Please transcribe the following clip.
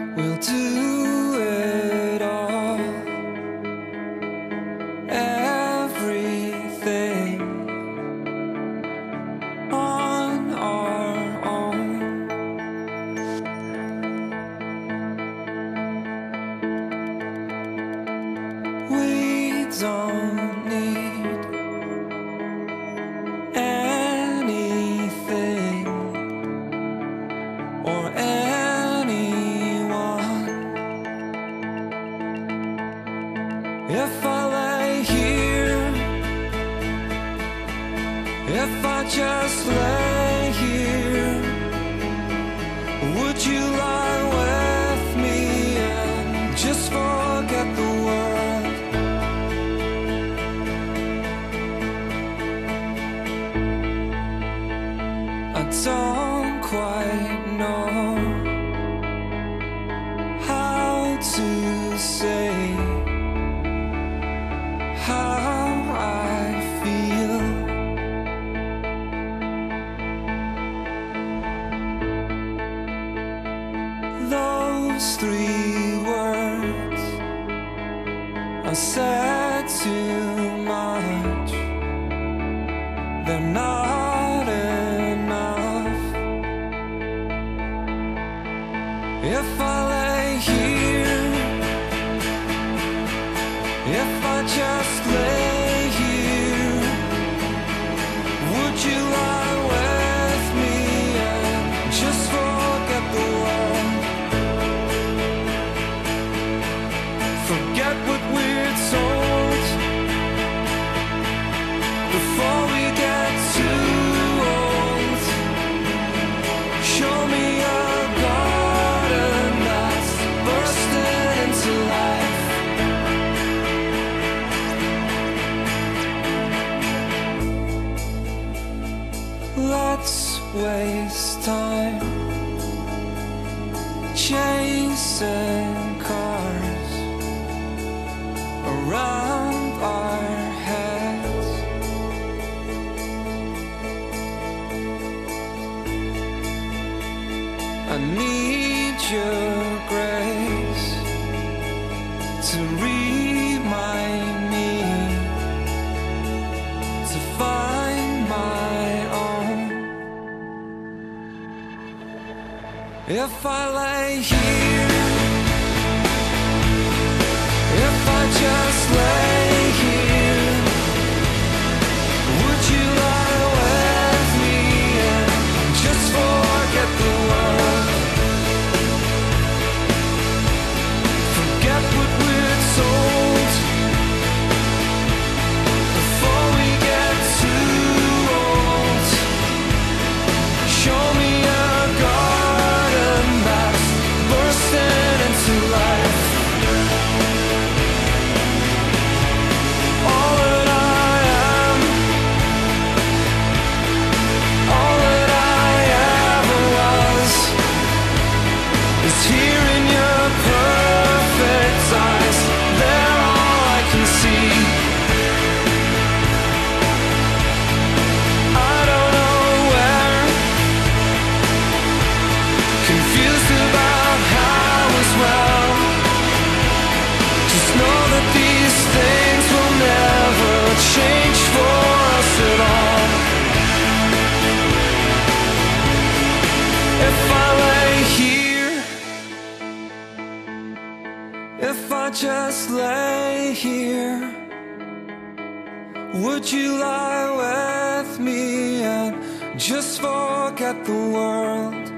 We'll do it all, everything on our own. We don't need anything or if I lay here, if I just lay here, would you lie with me and just forget the world? I don't quite know how to say how I feel. Those 3 words I said too much. They're not enough. If I lay here, if I just lay here, would you lie with me and just forget the world? Forget what we're told before we get too old. Show me a garden that's bursting into life. Let's waste time chasing cars around our heads. I need your grace to remind me to find my own. If I lay here, if I just lay here, would you lie with me and just forget the world? Forget what we're told before we get too old. Show me a garden that's bursting into life. All that I am, all that I ever was, is here in your perfect eyes. They're all I can see. I don't know where, confused about how as well. Just know that these things will never change for us at all. If I lay here, if I just lay here, would you lie with me and just forget the world?